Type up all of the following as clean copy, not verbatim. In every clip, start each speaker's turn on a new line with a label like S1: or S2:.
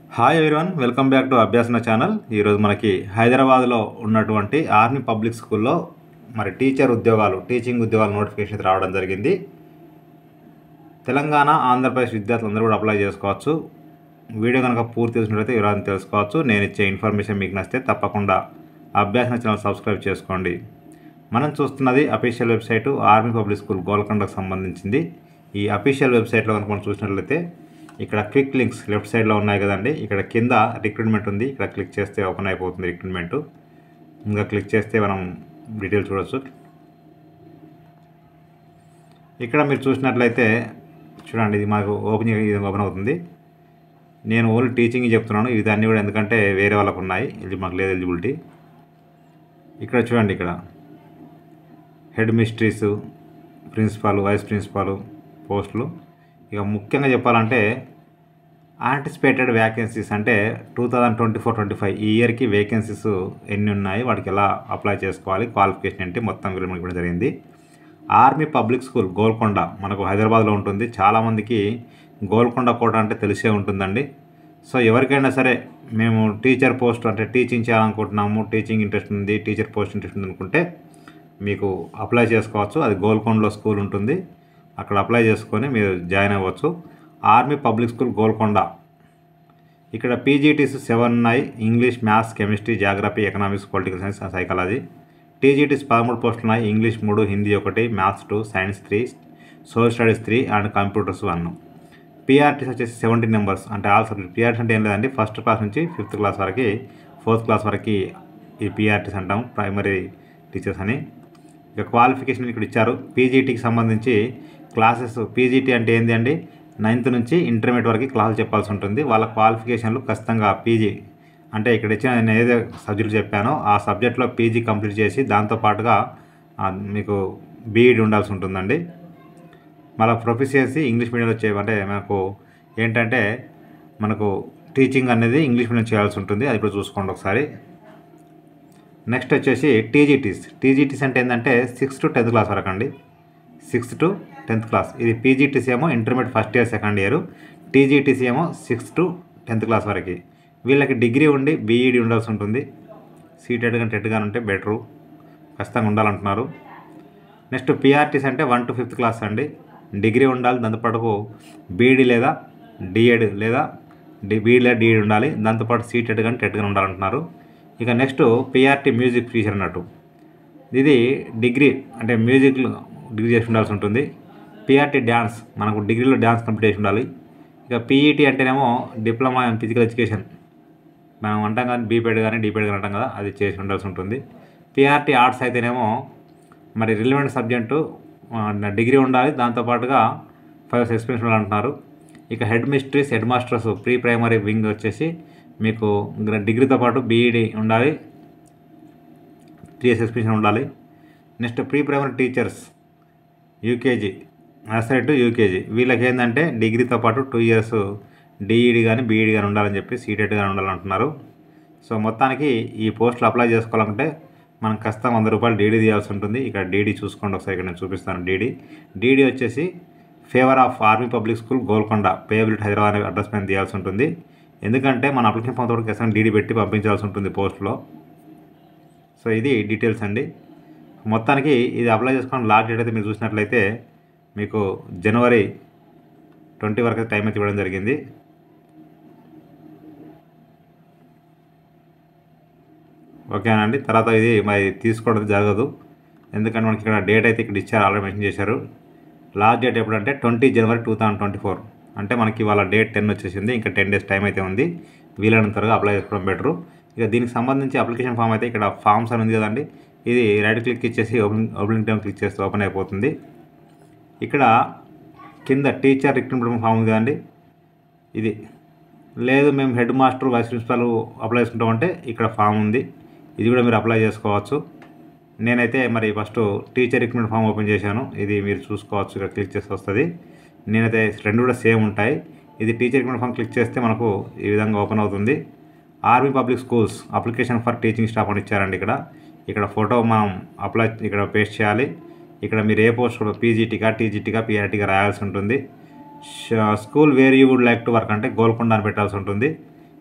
S1: Hi everyone, welcome back to Abhyasana channel. ఈరోజు మనకి హైదరాబాద్లో ఉన్నటువంటి ఆర్మీ పబ్లిక్ స్కూల్లో మరి టీచింగ్ ఉద్యోగాలు నోటిఫికేషన్ రావడం జరిగింది. తెలంగాణ, ఆంధ్రప్రదేశ్ విద్యార్థులందరూ కూడా అప్లై చేసుకోవచ్చు. వీడియో కనుక పూర్తి తెలిసినట్లయితే వివరాలను తెలుసుకోవచ్చు. నేను ఇచ్చే ఇన్ఫర్మేషన్ మీకు నచ్చితే తప్పకుండా అభ్యాసన ఛానల్ సబ్స్క్రైబ్ చేసుకోండి. మనం చూస్తున్నది official website army public school గోల్కొండకు సంబంధించింది. ఈ అఫీషియల్ వెబ్సైట్లో కనుక మనం చూసినట్లయితే ఇక్కడ క్విక్ లింక్స్ లెఫ్ట్ సైడ్లో ఉన్నాయి కదండి. ఇక్కడ కింద రిక్రూట్మెంట్ ఉంది. ఇక్కడ క్లిక్ చేస్తే ఓపెన్ అయిపోతుంది రిక్రూట్మెంట్. ఇంకా క్లిక్ చేస్తే మనం డీటెయిల్స్ చూడవచ్చు. ఇక్కడ మీరు చూసినట్లయితే చూడండి, ఇది మాకు ఓపెన్ అవుతుంది. నేను ఓన్లీ టీచింగ్ చెప్తున్నాను. ఇది అన్నీ కూడా ఎందుకంటే వేరే వాళ్ళకు ఉన్నాయి, ఇది మాకు లేదు ఎలిజిబిలిటీ. ఇక్కడ చూడండి, ఇక్కడ headmistress, principal, vice principal పోస్టులు. ఇక ముఖ్యంగా చెప్పాలంటే యాంటిసిపేటెడ్ వ్యాకెన్సీస్ అంటే 2024-25 ఈ ఇయర్కి వేకెన్సీస్ ఎన్ని ఉన్నాయి, వాటికి ఎలా అప్లై చేసుకోవాలి, క్వాలిఫికేషన్ ఏంటి, మొత్తం గురించి ఇవ్వడం జరిగింది. ఆర్మీ పబ్లిక్ స్కూల్ గోల్కొండ మనకు హైదరాబాద్లో ఉంటుంది. చాలామందికి గోల్కొండ కోట అంటే తెలిసే ఉంటుందండి. సో ఎవరికైనా సరే మేము టీచర్ పోస్ట్ అంటే టీచింగ్ చేయాలనుకుంటున్నాము, టీచింగ్ ఇంట్రెస్ట్ ఉంది, టీచర్ పోస్ట్ ఇంట్రెస్ట్ ఉంది అనుకుంటే మీకు అప్లై చేసుకోవచ్చు. అది గోల్కొండలో స్కూల్ ఉంటుంది, అక్కడ అప్లై చేసుకొని మీరు జాయిన్ అవ్వచ్చు. Army public school Golconda. ఇక్కడ పీజీటీస్ 7 ఉన్నాయి. English, maths, chemistry, geography, economics, political science, psychology. TGTs 13 పోస్టులు ఉన్నాయి. English 3, Hindi 1, maths 2, science 3, social studies 3 and computers 1. PRTs వచ్చేసి 17 నెంబర్స్ అంటే ఆల్ సబ్జెక్ట్. పీఆర్టీస్ అంటే ఏం లేదండి, ఫస్ట్ క్లాస్ నుంచి 5th క్లాస్ వరకు, 4th క్లాస్ వరకు ఈ పీఆర్టీస్ అంటాం, ప్రైమరీ టీచర్స్ అని. ఇక క్వాలిఫికేషన్ ఇక్కడ ఇచ్చారు. పీజీటీకి సంబంధించి క్లాసెస్, పీజీటీ అంటే ఏంటి అండి, 9th నుంచి ఇంటర్మీడియట్ వరకు క్లాసులు చెప్పాల్సి ఉంటుంది. వాళ్ళ క్వాలిఫికేషన్లు ఖచ్చితంగా పీజీ అంటే ఇక్కడ ఇచ్చిన నేను ఏదైతే సబ్జెక్ట్ చెప్పానో ఆ సబ్జెక్ట్లో పీజీ కంప్లీట్ చేసి దాంతోపాటుగా మీకు బీఈడి ఉండాల్సి ఉంటుందండి. మళ్ళీ ప్రొఫిషియన్సీ ఇంగ్లీష్ మీడియంలో అంటే మనకు ఏంటంటే మనకు టీచింగ్ అనేది ఇంగ్లీష్ మీడియం చేయాల్సి ఉంటుంది. అది ఇప్పుడు చూసుకోండి ఒకసారి. నెక్స్ట్ వచ్చేసి టీజీటీస్ అంటే ఏంటంటే 6th to 10th క్లాస్ వరకు అండి. 6th to 10th class. ఇది పీజీటీసీ ఏమో intermediate first year second year, TGTs ఏమో 6th to 10th క్లాస్ వరకు. వీళ్ళకి డిగ్రీ ఉండి బీఈడి ఉండాల్సి ఉంటుంది. సీటెడ్ కానీ టెట్ కానీ ఉంటే బెటరు, ఖచ్చితంగా ఉండాలంటున్నారు. నెక్స్ట్ పీఆర్టీస్ అంటే 1 to 5th క్లాస్ అండి. డిగ్రీ ఉండాలి, దాంతోపాటు బీఈడి లేదా డిఎడ్ లేదా బీఈడి లేదా డిఎడ్ ఉండాలి, దాంతోపాటు సీటెడ్ కానీ టెట్ కానీ ఉండాలంటున్నారు. ఇక నెక్స్ట్ పీఆర్టీ మ్యూజిక్ టీచర్ అన్నట్టు. ఇది డిగ్రీ అంటే మ్యూజిక్ డిగ్రీ చేసి ఉండాల్సి ఉంటుంది. పీఆర్టీ డ్యాన్స్, మనకు డిగ్రీలో డ్యాన్స్ కంప్లీట్ చేసి ఉండాలి. ఇక పీఈటీ అంటేనేమో డిప్లొమా ఇన్ ఫిజికల్ ఎడ్యుకేషన్, మనం అంటాం కానీ బీపీఎడ్ కానీ డిపిఎడ్ కానీ అంటాం కదా, అది చేసి ఉండాల్సి ఉంటుంది. పీఆర్టీ ఆర్ట్స్ అయితేనేమో మరి రిలవెంట్ సబ్జెక్టు డిగ్రీ ఉండాలి, దాంతోపాటుగా 5 years ఎక్స్పీరియన్స్ ఉండాలంటున్నారు. ఇక headmistress, headmasters, pre primary wing వచ్చేసి మీకు డిగ్రీతో పాటు బీఈడి ఉండాలి, 3 years ఎక్స్పీరియన్స్ ఉండాలి. Next pre primary teachers UKG, nursery to UKG, వీళ్ళకి ఏంటంటే డిగ్రీతో పాటు 2 years డిఈడి కానీ బీఈడి కానీ ఉండాలని చెప్పి సీటెడ్ కానీ ఉండాలంటున్నారు. సో మొత్తానికి ఈ పోస్టులు అప్లై చేసుకోవాలంటే మనం ఖచ్చితంగా 100 రూపాయలు డీడీ తీయాల్సి ఉంటుంది. ఇక్కడ డీడీ చూసుకోండి ఒకసారి, ఇక్కడ నేను చూపిస్తాను. డీడీ వచ్చేసి favour of army public school Golconda, payability Hyderabad అనే అడ్రస్ పైన తీయాల్సి ఉంటుంది. ఎందుకంటే మన అప్లికేషన్ ఫామ్ తోటి ఖచ్చితంగా డీడీ పెట్టి పంపించాల్సి ఉంటుంది పోస్టులో. సో ఇది డీటెయిల్స్ అండి. మొత్తానికి ఇది అప్లై చేసుకోవడం లాస్ట్ డేట్ అయితే మీరు చూసినట్లయితే మీకు January 20 వరకు టైం అయితే ఇవ్వడం జరిగింది. ఓకేనండి. తర్వాత ఇది మరి తీసుకోవడం జరగదు, ఎందుకంటే మనకి ఇక్కడ డేట్ అయితే ఇక్కడ ఇచ్చారు, ఆల్రెడీ మెన్షన్ చేశారు. లాస్ట్ డేట్ ఎప్పుడంటే 20 January 2024, అంటే మనకి వాళ్ళ డేట్ 10 వచ్చేసింది. ఇంకా 10 days టైం అయితే ఉంది. వీలైనంత త్వరగా అప్లై చేసుకోవడం బెటరు. ఇక దీనికి సంబంధించి అప్లికేషన్ ఫామ్ అయితే ఇక్కడ ఫామ్స్ అని ఉంది కదండి, ఇది రైట్ క్లిక్ ఇచ్చేసి ఓపెన్ టైం క్లిక్ చేస్తే ఓపెన్ అయిపోతుంది. ఇక్కడ కింద టీచర్ రిక్రూట్మెంట్ ఫామ్ ఉంది కదండి, ఇది లేదు మేము head master, vice principal apply చేసుకుంటామంటే ఇక్కడ ఫామ్ ఉంది, ఇది కూడా మీరు అప్లై చేసుకోవచ్చు. నేనైతే మరి first teacher recruitment form open చేశాను, ఇది మీరు చూసుకోవచ్చు. ఇక్కడ క్లిక్ చేసి వస్తుంది. నేనైతే 2 కూడా సేమ్ ఉంటాయి. ఇది టీచర్ రిక్రూట్మెంట్ ఫామ్ క్లిక్ చేస్తే మనకు ఈ విధంగా ఓపెన్ అవుతుంది. Army public schools application for teaching staff అని ఇచ్చారండి. ఇక్కడ ఫోటో మనం ఇక్కడ పేస్ట్ చేయాలి. ఇక్కడ మీరు ఏ పోస్ట్ పీజీటీగా, టీజీటీగా, పీఆర్టీగా రాయాల్సి ఉంటుంది. School where you would like to work అంటే గోల్కొండ అని పెట్టాల్సి ఉంటుంది.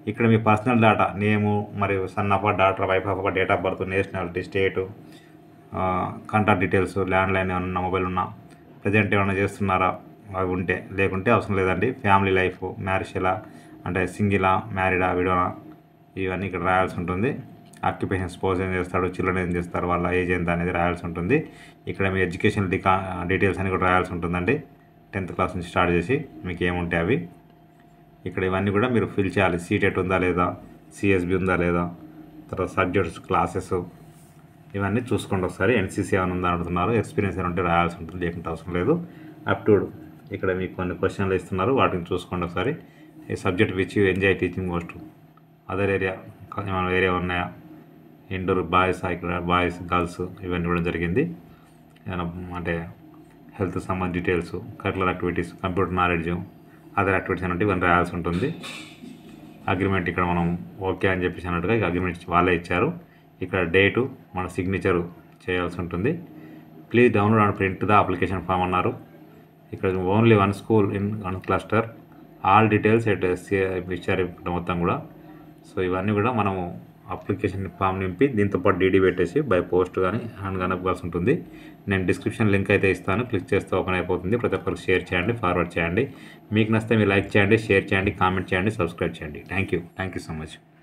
S1: ఇక్కడ మీ పర్సనల్ డేటా నేము మరియు son of daughter wife of date of birth nationality state contact details landline ఏమన్నా మొబైల్ ఉన్నా ప్రజెంట్ ఏమైనా చేస్తున్నారా అవి ఉంటే లేకుంటే అవసరం లేదండి. ఫ్యామిలీ లైఫ్ మ్యారేజ్ ఎలా అంటే సింగిలా మ్యారీడా విడోనా ఇవన్నీ ఇక్కడ రాయాల్సి ఉంటుంది. ఆక్యుపేషన్ స్పోజ్ ఏం చేస్తాడు చిల్డ్రన్ ఏం చేస్తారు వాళ్ళ ఏజ్ ఎంత అనేది రాయాల్సి ఉంటుంది. ఇక్కడ మీ ఎడ్యుకేషన్ డీటెయిల్స్ అని కూడా రాయాల్సి ఉంటుందండి. 10th క్లాస్ నుంచి స్టార్ట్ చేసి మీకు ఏముంటాయి అవి ఇక్కడ ఇవన్నీ కూడా మీరు ఫిల్ చేయాలి. సీటెట్ ఉందా లేదా, సిఎస్బి ఉందా లేదా, తర్వాత సబ్జెక్ట్స్ క్లాసెస్ ఇవన్నీ చూసుకోండి ఒకసారి. ఎన్సీసీ ఏమైనా ఉందా అడుగుతున్నారు. ఎక్స్పీరియన్స్ ఏమైనా ఉంటే రాయాల్సి ఉంటుంది, లేకుంటే అవసరం లేదు. అప్టూడ్ ఇక్కడ మీకు కొన్ని క్వశ్చన్లు ఇస్తున్నారు, వాటిని చూసుకోండి ఒకసారి. ఈ subject which you enjoy teaching most, other area ఏమైనా ఏరియా ఉన్నాయా, ఇండోర్ బాయ్స్ ఇక్కడ బాయ్స్ గర్ల్స్ ఇవన్నీ కూడా జరిగింది. ఏమైనా అంటే హెల్త్ సంబంధించిన details, curricular activities, computer knowledge, other activities అంటే ఇవన్నీ రాయాల్సి ఉంటుంది. అగ్రిమెంట్ ఇక్కడ మనం ఓకే అని చెప్పేసి అన్నట్టుగా ఇక అగ్రిమెంట్ వాళ్ళే ఇచ్చారు. ఇక్కడ డేటు మన సిగ్నేచరు చేయాల్సి ఉంటుంది. Please download and print the application form అన్నారు. ఇక్కడ only 1 school in 1 cluster all details ఇచ్చారు ఇక్కడ మొత్తం కూడా. సో ఇవన్నీ కూడా మనము అప్లికేషన్ ఫామ్ నింపి దీంతో పాటు డీడీ పెట్టేసి బై పోస్ట్ కానీ హ్యాండ్ కానీ ఇవ్వాల్సి ఉంటుంది. నేను డిస్క్రిప్షన్ లింక్ అయితే ఇస్తాను, క్లిక్ చేస్తే ఓపెన్ అయిపోతుంది. ప్రతి ఒక్కరికి షేర్ చేయండి, ఫార్వర్డ్ చేయండి. మీకు నచ్చితే మీరు లైక్ చేయండి, షేర్ చేయండి, కామెంట్ చేయండి, సబ్స్క్రైబ్ చేయండి. Thank you so much.